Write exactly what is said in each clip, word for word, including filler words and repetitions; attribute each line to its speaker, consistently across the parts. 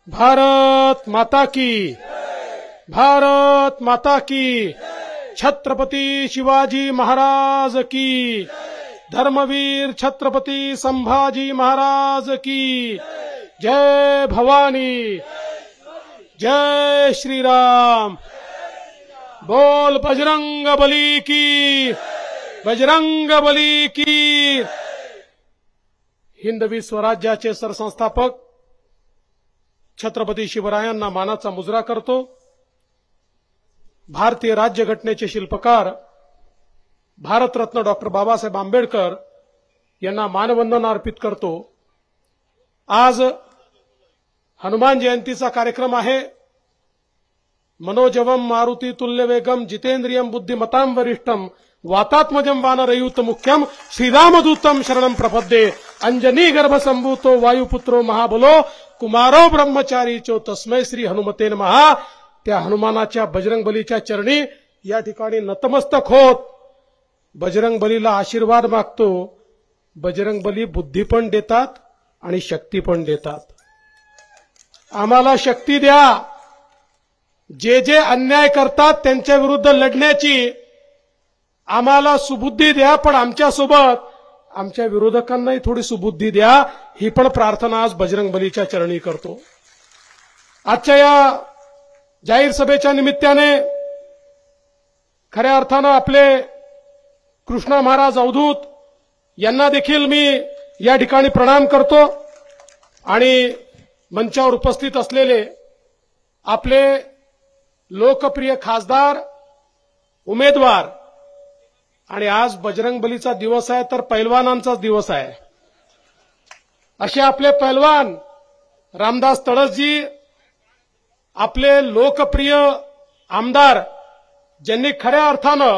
Speaker 1: भारत माता की, भारत माता की, छत्रपती शिवाजी महाराज की, धर्मवीर छत्रपती संभाजी महाराज की, जय भवानी, जय श्री राम, बोल बजरंग बली की, बजरंग बली की। हिंदवी स्वराज्याचे सरसंस्थापक छत्रपती शिवरायांना मानाचा मुजरा करतो। भारतीय राज्यघटनेचे शिल्पकार भारतरत्न डॉक्टर बाबासाहेब आंबेडकर यांना मानवंदना अर्पित करतो। आज हनुमान जयंतीचा कार्यक्रम आहे। मनोजवम मारुती तुल्य वेगम जितेंद्रियम बुद्धिमतां वरिष्ठम वातात्मजम वानरयूत मुख्यम श्रीरामदूतम शरणम प्रपद्ये अंजनी गर्भसंभूतो वायुपुत्रो महाबलो कुमारो ब्रह्मचारी चो तस्मै श्री हनुमते नमः। त्या हनुमानाच्या बजरंगबलीच्या चरणी या ठिकाणी नतमस्तक होत बजरंगबलीला आशीर्वाद मागतो। बजरंगबली बुद्धी पण देतात आणि शक्ती पण देतात। आम्हाला शक्ती द्या, जे जे अन्याय करतात त्यांच्या विरुद्ध लढण्याची आम्हाला सुबुद्धी द्या, पण आमच्यासोबत आमच्या विरोधकांनाही थोडी सुबुद्धी द्या, ही पण प्रार्थना आज बजरंगबलीच्या चरणी करतो। आजच्या या जाहीर सभेच्या निमित्ताने खऱ्या अर्थानं आपले कृष्णा महाराज अवधूत यांना देखील मी या ठिकाणी प्रणाम करतो आणि मंचावर उपस्थित असलेले आपले लोकप्रिय खासदार उमेदवार, आणि आज बजरंगबलीचा दिवस आहे तर पैलवानांचाच दिवस आहे, असे आपले पैलवान रामदास तडसजी, आपले लोकप्रिय आमदार ज्यांनी खऱ्या अर्थानं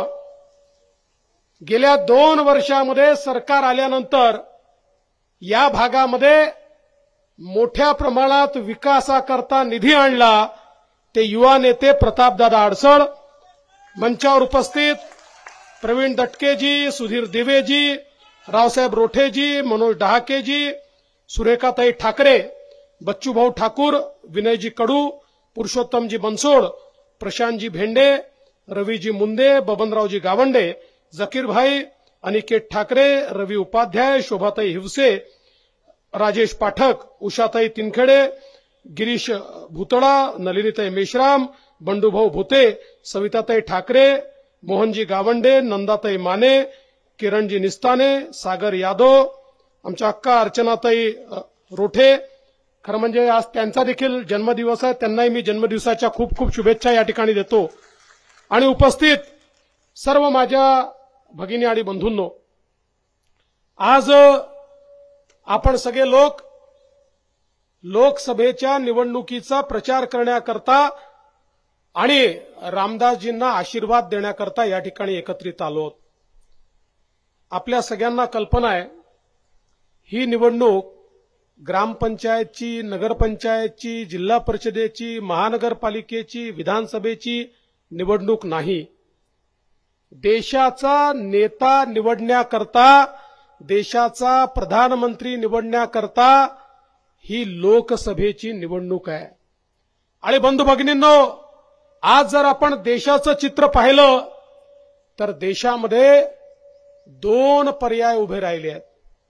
Speaker 1: गेल्या दोन वर्षामध्ये सरकार आल्यानंतर या भागामध्ये मोठ्या प्रमाणात विकासाकरता निधी आणला, ते युवा नेते प्रतापदादा अडसळ। मंचावर उपस्थित प्रवीण दटकेजी, सुधीर दिवेजी, रावसाहेब रोठेजी, मनोज डहाकेजी, सुरेखाताई ठाकरे, बच्चूभाऊ ठाकूर, विनयजी कडू, पुरुषोत्तमजी बनसोड, प्रशांतजी भेंडे, रवीजी मुंदे, बबनरावजी गावंडे, जकीर भाई, अनिकेत ठाकरे, रवी उपाध्याय, शोभाताई हिवसे, राजेश पाठक, उषाताई तिनखेडे, गिरीश भुतळा, नलिनीताई मेश्राम, बंडूभाऊ भुते, सविताताई ठाकरे, मोहनजी गावंडे, नंदाताई माने, किरणजी निस्ताने, सागर यादव, आमच्या अक्का अर्चनाताई रोठे। खरं म्हणजे आज त्यांचा देखील जन्मदिवस आहे, त्यांनाही मी जन्मदिवसाच्या खूप खूप शुभेच्छा या ठिकाणी देतो। आणि उपस्थित सर्व माझ्या भगिनी आणि बंधूंनो, आज आपण सगळे लोक लोकसभेच्या निवडणुकीचा प्रचार करण्याकरता आणि रामदासजींना आशीर्वाद देण्याकरता या ठिकाणी एकत्रित आलो। आपल्या सगळ्यांना कल्पना आहे, ही निवडणूक ग्रामपंचायतची, नगरपंचायतची, जिल्हा परिषदेची, महानगरपालिकेची, विधानसभेची निवडणूक नाही। देशाचा नेता निवडण्याकरता, देशाचा प्रधानमंत्री निवडण्याकरता ही लोकसभेची निवडणूक आहे। आणि बंधू भगिनींनो, आज जर आपण देशाचं चित्र पाहिलं तर देशामध्ये दोन पर्याय उभे राहिले आहेत,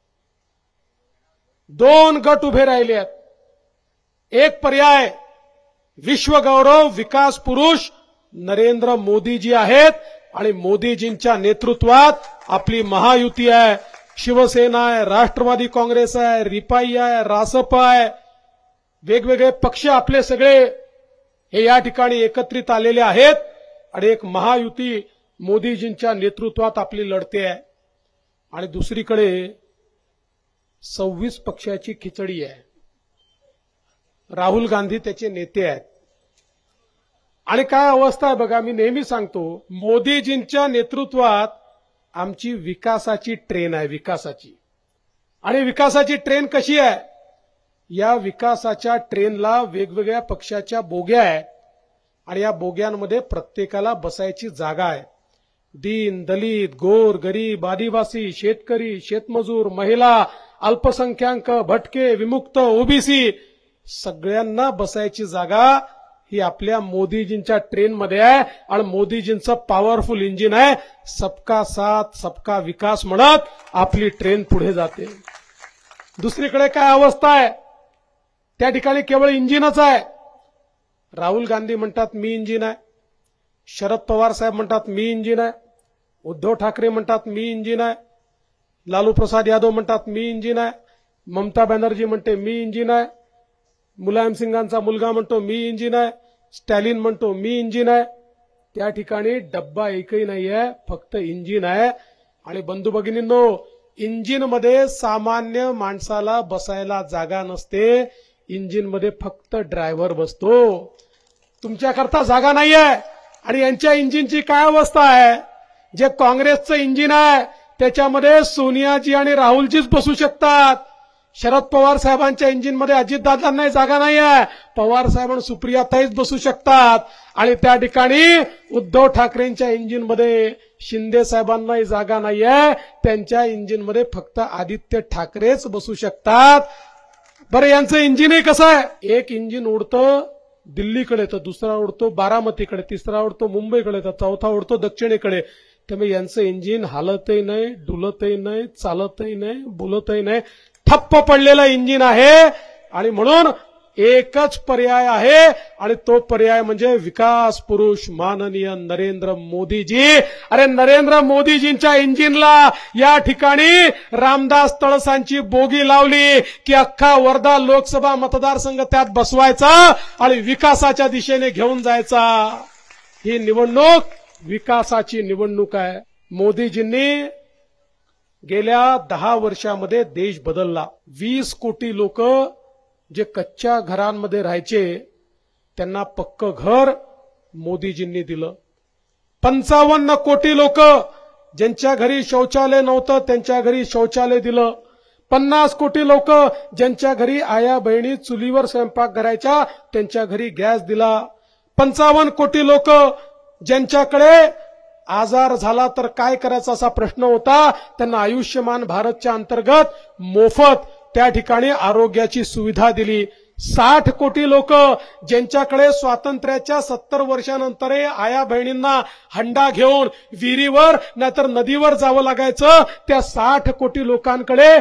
Speaker 1: दोन गट उभे राहिले आहेत। एक पर्याय विश्वगौरव विकास पुरुष नरेंद्र मोदीजी आहेत आणि मोदीजींच्या नेतृत्वात आपली महायुती आहे। शिवसेना आहे, राष्ट्रवादी काँग्रेस आहे, रिपाई आहे, रासपा आहे, वेगवेगळे पक्ष आपले सगळे हे या ठिकाणी एकत्रित आलेले आहेत आणि एक महायुती मोदीजींच्या नेतृत्वात आपली लढते आहे। आणि दुसरीकडे सव्वीस पक्षाची खिचडी आहे, राहुल गांधी त्याचे नेते आहेत। आणि काय अवस्था आहे बघा, मी नेहमी सांगतो, मोदीजींच्या नेतृत्वात आमची विकासाची ट्रेन आहे, विकासाची। आणि विकासाची ट्रेन कशी आहे, या विकासाच्या ट्रेनला वेगवेगळ्या पक्षाच्या बोग्या आहेत आणि या बोग्यांमध्ये प्रत्येकाला बसायची जागा आहे। दीन, दलित, गोर, गरीब, आदिवासी, शेतकरी, शेतमजूर, महिला, अल्पसंख्याक, भटके, विमुक्त, ओबीसी सगळ्यांना बसायची जागा ही आपल्या मोदीजींच्या ट्रेनमध्ये आहे आणि मोदीजींचं पॉवरफुल इंजिन आहे. सबका साथ सबका विकास म्हणत आपली ट्रेन पुढे जाते. दुसरीकडे काय अवस्था आहे, त्या ठिकाणी केवळ इंजिनच आहे. राहुल गांधी म्हणतात मी इंजिन आहे, शरद पवार साहेब म्हणतात मी इंजिन आहे, उद्धव ठाकरे म्हणतात मी इंजिन आहे, लालू प्रसाद यादव म्हणतात मी इंजिन आहे, ममता बॅनर्जी म्हणते मी इंजिन आहे, मुलायम सिंगांचा मुलगा म्हणतो मी इंजिन आहे, स्टॅलिन म्हणतो मी इंजिन आहे. त्या ठिकाणी डब्बा एकही नाहीये, फक्त इंजिन आहे. आणि बंधू भगिनींनो, इंजिनमध्ये सामान्य माणसाला बसायला जागा नसते, इंजिनमध्ये फक्त ड्रायव्हर बसतो. तुमच्याकरता जागा नाहीये. आणि यांच्या इंजिनची काय अवस्था आहे, जे काँग्रेसचं इंजिन आहे त्याच्यामध्ये सोनियाजी आणि राहुलजीच बसू शकतात. शरद पवार साहेबांच्या इंजिनमध्ये अजितदादांनाही जागा नाही आहे, पवार साहेब आणि सुप्रियाताईच बसू शकतात. आणि त्या ठिकाणी उद्धव ठाकरेंच्या इंजिनमध्ये शिंदे साहेबांनाही जागा नाहीये, त्यांच्या इंजिनमध्ये फक्त आदित्य ठाकरेच बसू शकतात. बरं, यांचं इंजिनही कसं आहे, एक इंजिन उडतं दिल्लीकडे तर दुसरा उडतो बारामतीकडे, तिसरा उडतो मुंबईकडे तर चौथा उडतो दक्षिणेकडे. त्यामुळे यांचं इंजिन हालतही नाही, डुलतही नाही, चालतही नाही, बोलतही नाही, ठप्प पडलेलं इंजिन आहे. आणि म्हणून एकच पर्याय आहे आणि तो पर्याय म्हणजे विकास पुरुष माननीय नरेंद्र मोदीजी. अरे नरेंद्र मोदीजींच्या इंजिनला या ठिकाणी रामदास तळसांची बोगी लावली की अख्खा वर्धा लोकसभा मतदारसंघ त्यात बसवायचा आणि विकासाच्या दिशेने घेऊन जायचा. ही निवडणूक विकासाची निवडणूक आहे. मोदीजींनी गेल्या दहा वर्षामध्ये देश बदलला. वीस कोटी लोक जे कच्च्या घरांमध्ये राहायचे त्यांना पक्क घर मोदीजींनी दिलं. पंचावन्न कोटी लोक ज्यांच्या घरी शौचालय नव्हतं त्यांच्या घरी शौचालय दिलं. पन्नास कोटी लोक ज्यांच्या घरी आया बहिणी चुलीवर स्वयंपाक करायच्या त्यांच्या घरी गॅस दिला. पंचावन्न कोटी लोक ज्यांच्याकडे आजार झाला तर काय करायचा असा प्रश्न होता, त्यांना आयुष्यमान भारतच्या अंतर्गत मोफत त्या ठिकाणी आरोग्याची सुविधा दिली. साठ कोटी लोक ज्यांच्याकडे स्वातंत्र्याच्या सत्तर वर्षानंतर आया बहिणींना हंडा घेऊन विहिरीवर नाहीतर नदीवर जावं लागायचं, त्या साठ कोटी लोकांकडे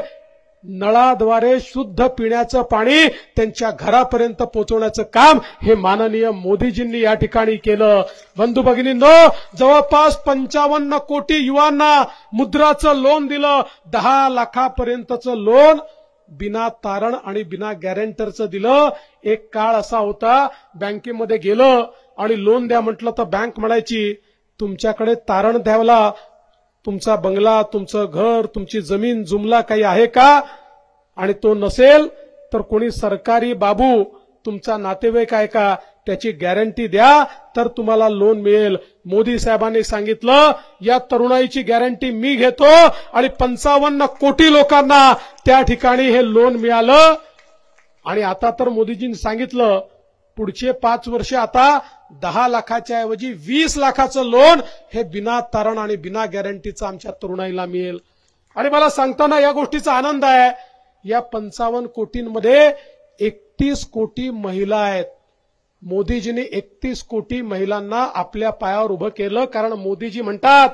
Speaker 1: नळाद्वारे शुद्ध पिण्याचं पाणी त्यांच्या घरापर्यंत पोहोचवण्याचं काम हे माननीय मोदीजींनी या ठिकाणी केलं. बंधू भगिनींनो, जवळपास पंचावन्न कोटी युवांना मुद्राचं लोन दिलं. दहा लाखापर्यंतचं लोन बिना तारण आणि बिना गॅरंटरचं दिलं. एक काळ असा होता, बँकेमध्ये गेलं आणि लोन द्या म्हटलं तर बँक म्हणायची तुमच्याकडे तारण द्यावला, तुमचा बंगला, तुमचं घर, तुमची जमीन जुमला काही आहे का, आणि तो नसेल तर कोणी सरकारी बाबू तुमचा नातेवाईक आहे का, त्याची गॅरंटी द्या तर तुम्हाला लोन मिळेल. मोदी साहेबांनी सांगितलं या तरुणाईची गॅरंटी मी घेतो आणि पंचावन्न कोटी लोकांना त्या ठिकाणी हे लोन मिळालं. आणि आता तर मोदीजींनी सांगितलं पुढचे पाच वर्ष आता दहा लाखाच्या ऐवजी वीस लाखाचं लोन हे बिना तारण आणि बिना गॅरंटीचं आमच्या तरुणाईला मिळेल. आणि मला सांगताना या गोष्टीचा आनंद आहे, या पंचावन्न कोटींमध्ये एकतीस कोटी महिला आहेत. मोदीजींनी एकतीस कोटी महिलांना आपल्या पायावर उभं केलं. कारण मोदीजी म्हणतात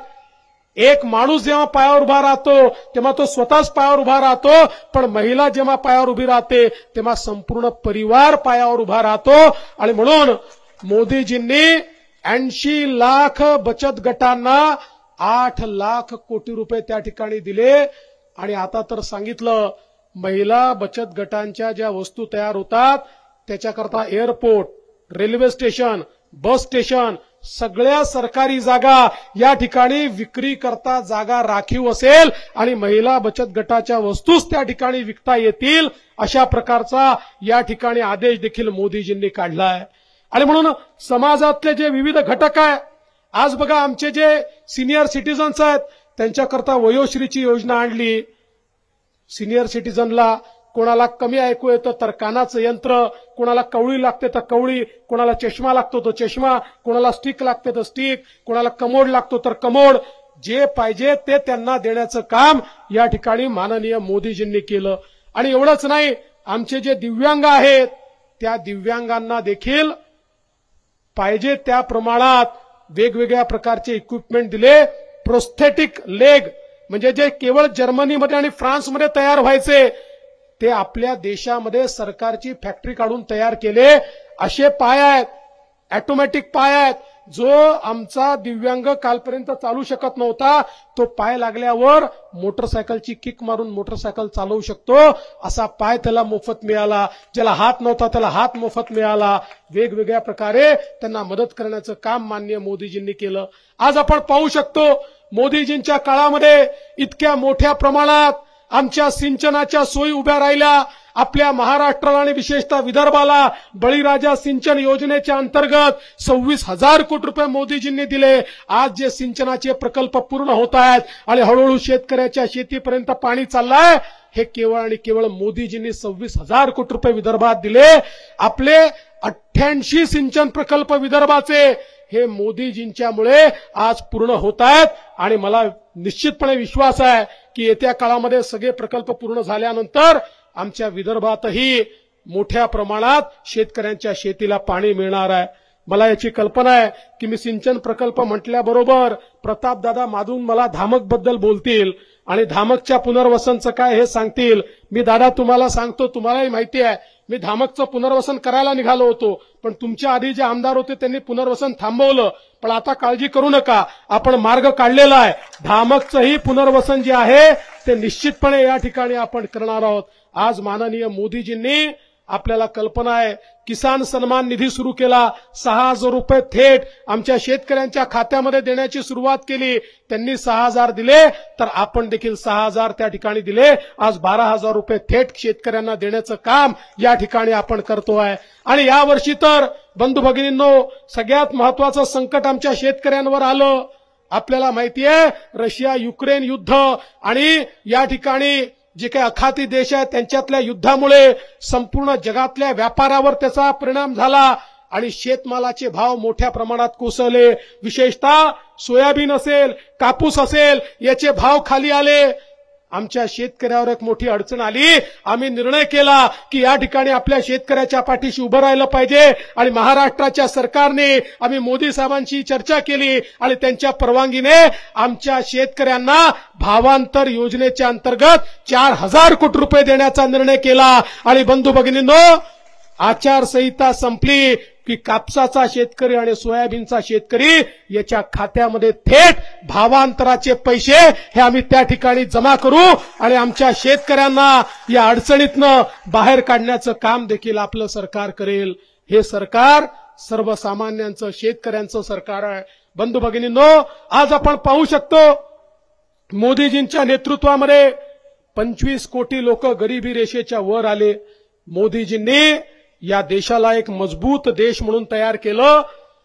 Speaker 1: एक माणूस जेव्हा पायावर उभा राहतो तेव्हा तो स्वतःच पायावर उभा राहतो, पण महिला जेव्हा पायावर उभी राहते तेव्हा संपूर्ण परिवार पायावर उभा राहतो. आणि म्हणून मोदीजींनी ऐंशी लाख बचत गटांना आठ लाख कोटी रुपये त्या ठिकाणी दिले. आणि आता तर सांगितलं महिला बचत गटांच्या ज्या वस्तू तयार होतात त्याच्याकरता airport, railway station, bus station, सगळ्या सरकारी जागा या ठिकाणी विक्री करता जागा राखीव असेल आणि महिला बचत गटाच्या वस्तूच त्या ठिकाणी विकता येतील अशा प्रकारचा या ठिकाणी आदेश देखील मोदीजींनी काढला आहे. आणि म्हणून समाजातले जे विविध घटक आहे, आज बघा आमचे जे सिनियर सिटीजन्स आहेत त्यांच्याकरता वयोश्रीची योजना आणली. सिनियर सिटीजनला कोणाला कमी ऐकू येतं तर कानाचं यंत्र, कोणाला कवळी लागते तर कवळी, कोणाला चष्मा लागतो तो चष्मा, कोणाला स्टिक लागते तर स्टिक, कोणाला कमोड लागतो तर कमोड, जे पाहिजे ते त्यांना देण्याचं काम या ठिकाणी माननीय मोदीजींनी केलं. आणि एवढंच नाही, आमचे जे दिव्यांग आहेत त्या दिव्यांगांना देखील पाहिजे त्या प्रमाणात वेगवेगळ्या प्रकारचे इक्विपमेंट दिले. प्रोस्थेटिक लेग म्हणजे जे केवळ जर्मनीमध्ये आणि फ्रान्समध्ये तयार व्हायचे ते आपल्या देशामध्ये सरकारची फॅक्टरी काढून तयार केले. असे पाय आहेत, ऑटोमॅटिक पाय आहेत. जो आमचा दिव्यांग कालपर्यंत चालू शकत नव्हता तो पाय लागल्यावर मोटरसायकलची किक मारून मोटरसायकल चालवू शकतो. असा पाय त्याला मोफत मिळाला. ज्याला हात नव्हता त्याला हात मोफत मिळाला. वेगवेगळ्या प्रकारे त्यांना मदत करण्याचं काम माननीय मोदीजींनी केलं. आज आपण पाहू शकतो मोदीजींच्या काळामध्ये इतक्या मोठ्या प्रमाणात आमच्या सिंचनाच्या सोयी उभ्या राहिल्या. आपल्या महाराष्ट्राला आणि विशेषतः विदर्भाला बळीराजा सिंचन योजनेच्या अंतर्गत सव्वीस हजार कोटी रुपये मोदीजींनी दिले. आज जे सिंचनाचे प्रकल्प पूर्ण होत आहेत आणि हळूहळू शेतकऱ्याच्या शेतीपर्यंत पाणी चाललंय हे केवळ आणि केवळ मोदीजींनी सव्वीस हजार कोटी रुपये विदर्भात दिले. आपले अठ्ठ्याऐंशी सिंचन प्रकल्प विदर्भाचे हे मोदीजींच्यामुळे आज पूर्ण होत आहेत आणि मला निश्चितपणे विश्वास आहे की येत्या काळामध्ये सगळे प्रकल्प पूर्ण झाल्यानंतर आमच्या विदर्भातही मोठ्या प्रमाणात शेतकऱ्यांच्या शेतीला पाणी मिळणार आहे. मला याची कल्पना आहे की मी सिंचन प्रकल्प म्हटल्याबरोबर प्रतापदादा माधून मला धामक बद्दल बोलतील आणि धामकच्या पुनर्वसनचं काय हे सांगतील. मी दादा तुम्हाला सांगतो, तुम्हालाही माहिती आहे मी धामकचं पुनर्वसन करायला निघालो होतो, पण तुमच्या आधी जे आमदार होते त्यांनी पुनर्वसन थांबवलं. पण आता काळजी करू नका, आपण मार्ग काढलेला आहे. धामकचंही पुनर्वसन जे आहे ते निश्चितपणे या ठिकाणी आपण करणार आहोत. आज माननीय मोदीजींनी आपल्याला कल्पना आहे किसान सन्मान निधी सुरू केला. सहा हजार रुपये थेट आमच्या शेतकऱ्यांच्या खात्यामध्ये देण्याची सुरुवात केली. त्यांनी सहा हजार दिले तर आपण देखील सहा हजार त्या ठिकाणी दिले. आज बारा हजार रुपये थेट शेतकऱ्यांना देण्याचं काम या ठिकाणी आपण करतोय. आणि यावर्षी तर बंधू भगिनींनो सगळ्यात महत्वाचं संकट आमच्या शेतकऱ्यांवर आलं. आपल्याला माहिती आहे रशिया युक्रेन युद्ध आणि या ठिकाणी जे काही अखाती देश आहेत त्यांच्यातल्या युद्धामुळे संपूर्ण जगातल्या व्यापारावर त्याचा परिणाम झाला आणि शेतमालाचे भाव मोठ्या प्रमाणात कोसळले. विशेषतः सोयाबीन असेल, कापूस असेल याचे भाव खाली आले. आमच्या शेतकऱ्यावर एक मोठी अडचण आली. आम्ही निर्णय केला की या ठिकाणी आपल्या शेतकऱ्याच्या पाठीशी उभं राहिलं पाहिजे आणि महाराष्ट्राच्या सरकारने आम्ही मोदी साहेबांशी चर्चा केली आणि त्यांच्या परवानगीने आमच्या शेतकऱ्यांना भावांतर योजनेच्या अंतर्गत चार हजार कोटी रुपये देण्याचा निर्णय केला. आणि बंधू भगिनींनो आचारसंहिता संपली की कापसाचा शेतकरी आणि सोयाबीनचा शेतकरी याच्या खात्यामध्ये थेट भावांतराचे पैसे हे आम्ही त्या ठिकाणी जमा करू आणि आमच्या शेतकऱ्यांना या अडचणीतनं बाहेर काढण्याचं काम देखील आपलं सरकार करेल. हे सरकार सर्वसामान्यांचं शेतकऱ्यांचं सरकार आहे. बंधू भगिनींनो आज आपण पाहू शकतो मोदीजींच्या नेतृत्वामध्ये पंचवीस कोटी लोक गरिबी रेषेच्या वर आले. मोदीजींनी या देशाला एक मजबूत देश म्हणून तयार केलं.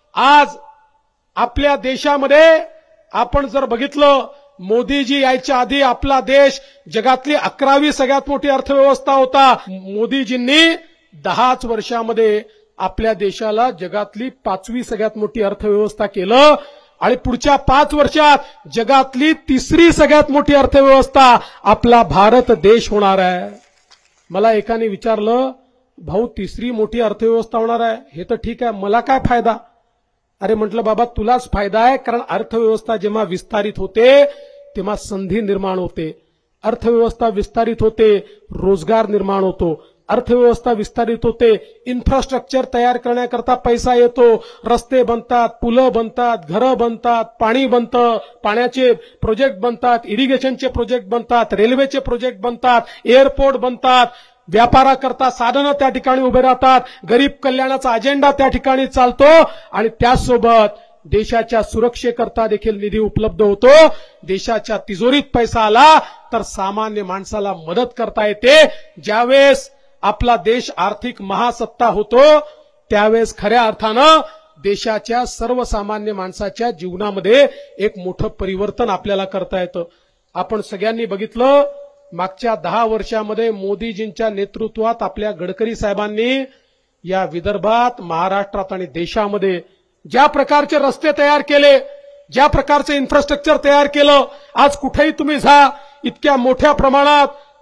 Speaker 1: आज आपल्या देशामध्ये आपण जर बघितलं मोदीजी यायच्या आधी आपला देश जगातली अकरावी सगळ्यात मोठी अर्थव्यवस्था होता. मोदीजींनी दहाच वर्षामध्ये आपल्या देशाला जगातली पाचवी सगळ्यात मोठी अर्थव्यवस्था केलं आणि पुढच्या पाच वर्षात जगातली तिसरी सगळ्यात मोठी अर्थव्यवस्था आपला भारत देश होणार आहे. मला एकाने विचारलं भाऊ तिसरी मोठी अर्थव्यवस्था होणार आहे हे तर ठीक आहे, मला काय फायदा? अरे म्हटलं बाबा तुलाच फायदा आहे, कारण अर्थव्यवस्था जेव्हा विस्तारित होते तेव्हा संधी निर्माण होते. अर्थव्यवस्था विस्तारित होते रोजगार निर्माण होतो. अर्थव्यवस्था विस्तारित होते इन्फ्रास्ट्रक्चर तयार करण्याकरता पैसा येतो. रस्ते बनतात, पुलं बनतात, घरं बनतात, पाणी बनतं, पाण्याचे प्रोजेक्ट बनतात, इरिगेशनचे प्रोजेक्ट बनतात, रेल्वेचे प्रोजेक्ट बनतात, एअरपोर्ट बनतात, व्यापाराकरता साधनं त्या ठिकाणी उभे राहतात, गरीब कल्याणाचा अजेंडा त्या ठिकाणी चालतो आणि त्याचसोबत देशाच्या सुरक्षेकरता देखील निधी उपलब्ध होतो. देशाच्या तिजोरीत पैसा आला तर सामान्य माणसाला मदत करता येते. ज्यावेळेस आपला देश आर्थिक महासत्ता होतो त्यावेळेस खऱ्या अर्थानं देशाच्या सर्वसामान्य माणसाच्या जीवनामध्ये एक मोठं परिवर्तन आपल्याला करता येतं. आपण सगळ्यांनी बघितलं मागच्या दहा वर्षामध्ये मोदीजींच्या नेतृत्वात आपल्या गडकरी साहेबांनी या विदर्भात, महाराष्ट्रात आणि देशामध्ये ज्या प्रकारचे रस्ते तयार केले, ज्या प्रकारचे इन्फ्रास्ट्रक्चर तयार केलं, आज कुठेही तुम्ही जा इतक्या मोठ्या प्रमाणात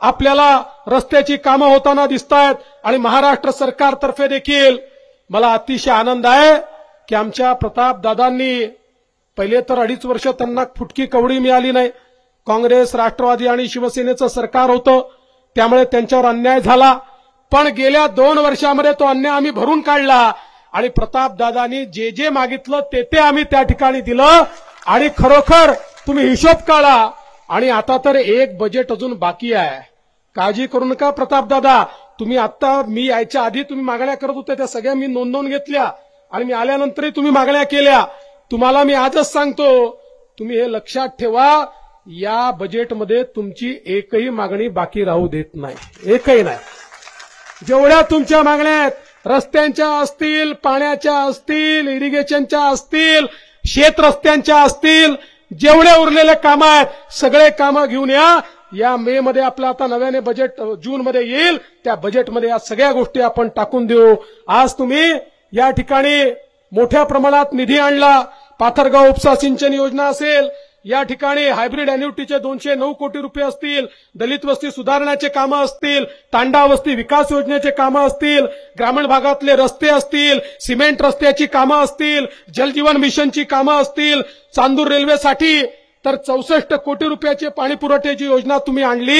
Speaker 1: आपल्याला रस्त्याची कामं होताना दिसतायत आणि महाराष्ट्र सरकारतर्फे देखील मला अतिशय आनंद आहे की आमच्या प्रतापदादांनी पहिले तर अडीच वर्ष त्यांना फुटकी कवडी मिळाली नाही. काँग्रेस, राष्ट्रवादी आणि शिवसेनेचं सरकार होतं, त्यामुळे त्यांच्यावर अन्याय झाला. पण गेल्या दोन वर्षामध्ये तो अन्याय आम्ही भरून काढला आणि प्रतापदादांनी जे जे मागितलं ते ते आम्ही त्या ठिकाणी दिलं. आणि खरोखर तुम्ही हिशोब काढा. आणि आता तर एक बजेट अजून बाकी आहे. काळजी करू नका प्रतापदादा, तुम्ही आता मी यायच्या आधी तुम्ही मागण्या करत होते त्या सगळ्या मी नोंदवून घेतल्या आणि मी आल्यानंतरही तुम्ही मागण्या केल्या. तुम्हाला मी आजच सांगतो, तुम्ही हे लक्षात ठेवा, या बजेटमध्ये तुमची एकही मागणी बाकी राहू देत नाही, एकही नाही. जेवढ्या तुमच्या मागण्या आहेत, रस्त्यांच्या असतील, पाण्याच्या असतील, इरिगेशनच्या असतील, शेत रस्त्यांच्या असतील, जेवढे उरलेले कामं आहेत सगळे कामं घेऊन या. या मे मध्ये आपलं आता नव्याने बजेट जून मध्ये येईल, त्या बजेटमध्ये या सगळ्या गोष्टी आपण टाकून देऊ. आज तुम्ही या ठिकाणी मोठ्या प्रमाणात निधी आणला. पाथरगाव उपसा सिंचन योजना असेल, या ठिकाणी हायब्रिड अॅन्युइटीचे दोनशे नऊ कोटी रुपये असतील, दलित वस्ती सुधारण्याचे कामं असतील, तांडा वस्ती विकास योजनेचे कामं असतील, ग्रामीण भागातले रस्ते असतील, सिमेंट रस्त्याची कामं असतील, जलजीवन मिशनची कामं असतील, चांदूर रेल्वेसाठी तर चौसष्ट कोटी रुपयाचे पाणी पुरवठ्याची योजना तुम्ही आणली.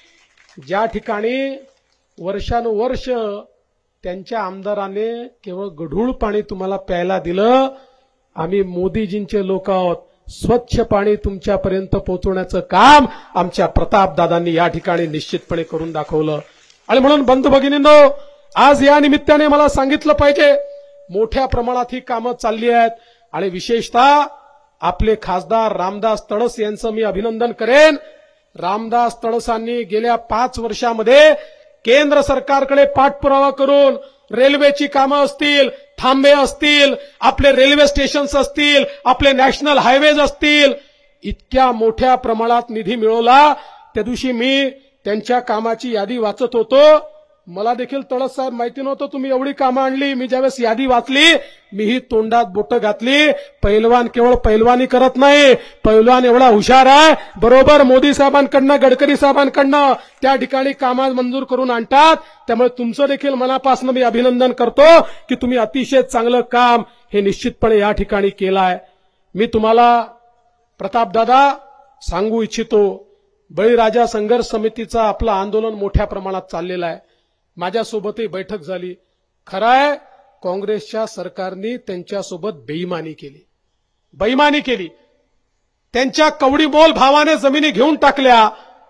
Speaker 1: ज्या ठिकाणी वर्षानुवर्ष त्यांच्या आमदाराने केवळ गढूळ पाणी तुम्हाला प्यायला दिलं, आम्ही मोदीजींचे लोक आहोत. स्वच्छ पाणी तुमच्यापर्यंत पोहोचवण्याचं काम आमच्या प्रतापदादांनी या ठिकाणी निश्चितपणे करून दाखवलं. आणि म्हणून बंधू भगिनींनो, आज या निमित्ताने मला सांगितलं पाहिजे, मोठ्या प्रमाणात ही कामं चालली आहेत. आणि विशेषतः आपले खासदार रामदास तडस यांचं मी अभिनंदन करेन. रामदास तडसांनी गेल्या पाच वर्षामध्ये केंद्र सरकारकडे पाठपुरावा करून रेल्वेची कामं असतील, थांबे असतील, आपले रेल्वे स्टेशन्स असतील, आपले नॅशनल हायवेज असतील, इतक्या मोठ्या प्रमाणात निधी मिळवला. त्या दिवशी मी त्यांच्या कामाची यादी वाचत होतो. मला देखील तळस साहेब माहिती नव्हतं तुम्ही एवढी कामं आणली. मी ज्यावेळेस यादी वाचली मीही तोंडात बोटं घातली. पैलवान केवळ पैलवानी करत नाही, पैलवान एवढा हुशार आहे, बरोबर मोदी साहेबांकडनं, गडकरी साहेबांकडनं त्या ठिकाणी कामं मंजूर करून आणतात. त्यामुळे तुमचं देखील मनापासून मी अभिनंदन करतो की तुम्ही अतिशय चांगलं काम हे निश्चितपणे या ठिकाणी केलं आहे. मी तुम्हाला प्रतापदादा सांगू इच्छितो, बळीराजा संघर्ष समितीचं आपलं आंदोलन मोठ्या प्रमाणात चाललेलं आहे. माझ्यासोबतही बैठक झाली. खरं आहे, काँग्रेसच्या सरकारने त्यांच्यासोबत बेईमानी केली, बेईमानी केली. त्यांच्या कवडीमोल भावाने जमिनी घेऊन टाकल्या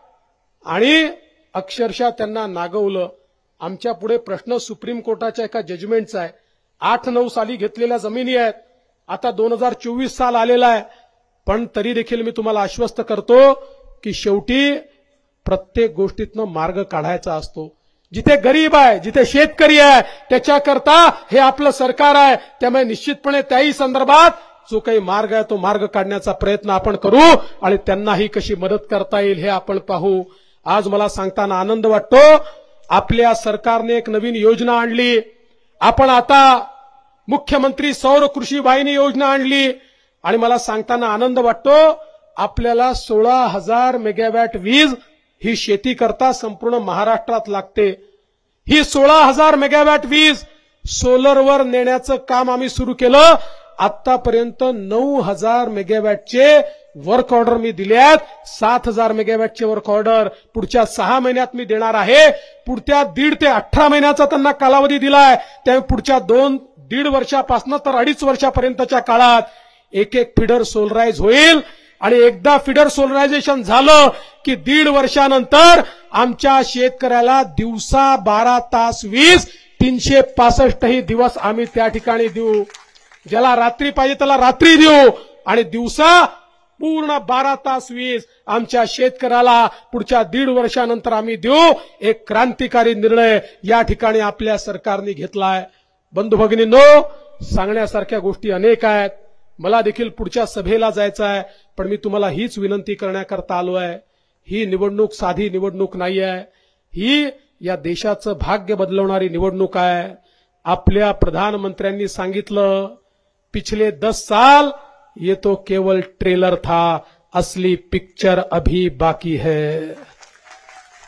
Speaker 1: आणि अक्षरशः त्यांना नागवलं. आमच्या पुढे प्रश्न सुप्रीम कोर्टाच्या एका जजमेंटचा आहे. आठ नऊ साली घेतलेल्या जमिनी आहेत, आता दोन हजार चोवीस साल आलेला आहे. पण तरी देखील मी तुम्हाला आश्वस्त करतो की शेवटी प्रत्येक गोष्टीतनं मार्ग काढायचा असतो. जिथे गरीब आहे, जिथे शेतकरी आहे, त्याच्याकरता हे आपलं सरकार आहे. त्यामुळे निश्चितपणे त्याही संदर्भात जो काही मार्ग आहे तो मार्ग काढण्याचा प्रयत्न आपण करू आणि त्यांनाही कशी मदत करता येईल हे आपण पाहू. आज मला सांगताना आनंद वाटतो, आपल्या सरकारने एक नवीन योजना आणली. आपण आता मुख्यमंत्री सौर कृषी वाहिनी योजना आणली आणि मला सांगताना आनंद वाटतो, आपल्याला सोळा हजार मेगावॅट वीज ही शेती करता संपूर्ण महाराष्ट्रात लागते. ही सोळा हजार मेगावॅट वीज सोलरवर नेण्याचं काम आम्ही सुरू केलं. आतापर्यंत नऊ हजार मेगावॅटचे वर्क ऑर्डर मी दिले आहेत. सात हजार मेगावॅटचे वर्क ऑर्डर पुढच्या सहा महिन्यात मी देणार आहे. पुढच्या दीड ते अठरा महिन्याचा त्यांना कालावधी दिलाय. त्यामुळे पुढच्या दोन दीड वर्षापासून तर अडीच वर्षापर्यंतच्या काळात एक एक फिडर सोलराईज होईल. आणि एकदा फिडर सोलरायझेशन झालं की दीड वर्षानंतर आमच्या शेतकऱ्याला दिवसा बारा तास वीज तीनशे पासष्टही दिवस आम्ही त्या ठिकाणी देऊ. ज्याला रात्री पाहिजे त्याला रात्री देऊ आणि दिवसा पूर्ण बारा तास वीज आमच्या शेतकऱ्याला पुढच्या दीड वर्षानंतर आम्ही देऊ. एक क्रांतिकारी निर्णय या ठिकाणी आपल्या सरकारने घेतलाय. बंधू भगिनींनो, सांगण्यासारख्या गोष्टी अनेक आहेत. मला देखील पुढच्या सभेला जायचं आहे, पण मी तुम्हाला हीच विनंती करण्याकरता आलो आहे. ही निवडणूक साधी निवडणूक नाही आहे, ही या देशाचं भाग्य बदलवणारी निवडणूक आहे. आपल्या प्रधानमंत्र्यांनी सांगितलं, पिछले दस साल ये तो केवल ट्रेलर था, असली पिक्चर अभी बाकी है.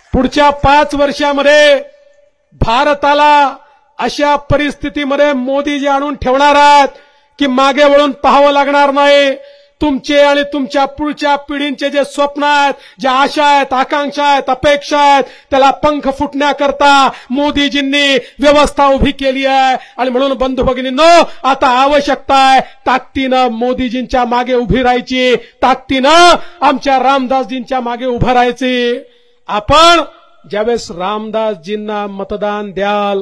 Speaker 1: पुढच्या पाच वर्षामध्ये भारताला अशा परिस्थितीमध्ये मोदीजी आणून ठेवणार आहेत की मागे वळून पाहावं लागणार नाही. तुमचे आणि तुमच्या पुढच्या पिढींचे जे स्वप्न आहेत, ज्या आशा आहेत, आकांक्षा आहेत, अपेक्षा आहेत, त्याला पंख फुटण्याकरता मोदीजींनी व्यवस्था उभी केली आहे. आणि म्हणून बंधू भगिनींनो, आता आवश्यकता आहे ताकदीनं मोदीजींच्या मागे उभी राहायची, ताकदीनं आमच्या रामदासजींच्या मागे उभं राहायचे. आपण ज्यावेळेस रामदासजींना मतदान द्याल,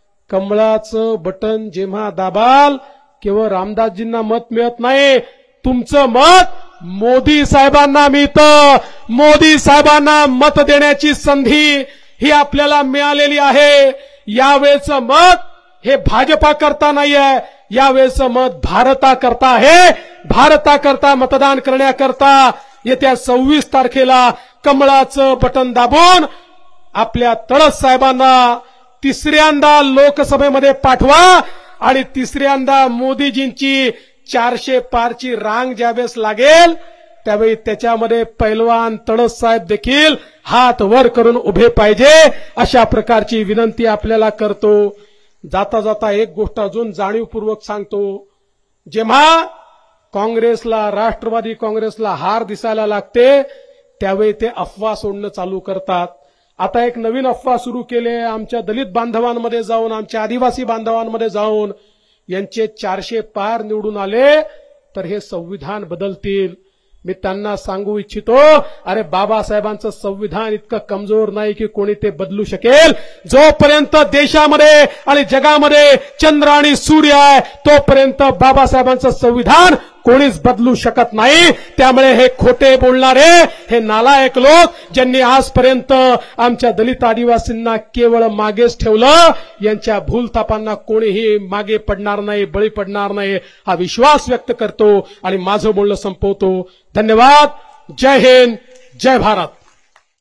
Speaker 1: कमळाचं बटन जेव्हा दाबाल, केवळ रामदासजींना मत मिळत नाही, तुमचं मत मोदी साहेबांना मिळतं. मोदी साहेबांना मत देण्याची संधी ही आपल्याला मिळालेली आहे. यावेळेचं मत हे भाजपा करता नाहीये, यावेळेचं मत भारता करता आहे. भारता करता मतदान करण्याकरता येत्या सव्वीस तारखेला कमळाचं बटन दाबून आपल्या तळस साहेबांना तिसऱ्यांदा लोकसभेमध्ये पाठवा आणि तिसऱ्यांदा मोदीजींची चारशे पारची रांग ज्यावेळेस लागेल त्यावेळी त्याच्यामध्ये पैलवान तळस साहेब देखील हात वर करून उभे पाहिजे, अशा प्रकारची विनंती आपल्याला करतो. जाता जाता एक गोष्ट अजून जाणीवपूर्वक सांगतो. जेव्हा काँग्रेसला, राष्ट्रवादी काँग्रेसला हार दिसायला लागते त्यावेळी ते अफवा सोडणं चालू करतात. आता एक नवीन अफवा सुरू केले, आमच्या दलित बांधवांमध्ये जाऊन, आमच्या आदिवासी बांधवांमध्ये जाऊन यांचे चारशे पार निवडून आले तर हे संविधान बदलतील. मी त्यांना सांगू इच्छितो, अरे बाबासाहेबांचं संविधान इतकं कमजोर नाही की कोणी ते बदलू शकेल. जोपर्यंत देशामध्ये आणि जगामध्ये चंद्र आणि सूर्य आहे तोपर्यंत बाबासाहेबांचं संविधान कोणीच बदलू शकत नाही. त्यामुळे हे खोटे बोलणारे, हे नालायक लोक ज्यांनी आजपर्यंत आमच्या दलित आदिवासींना केवळ मागेच ठेवलं, यांच्या भूलथापांना कोणीही मागे पडणार नाही, बळी पडणार नाही, हा विश्वास व्यक्त करतो आणि माझं बोलणं संपवतो. धन्यवाद. जय हिंद, जय भारत.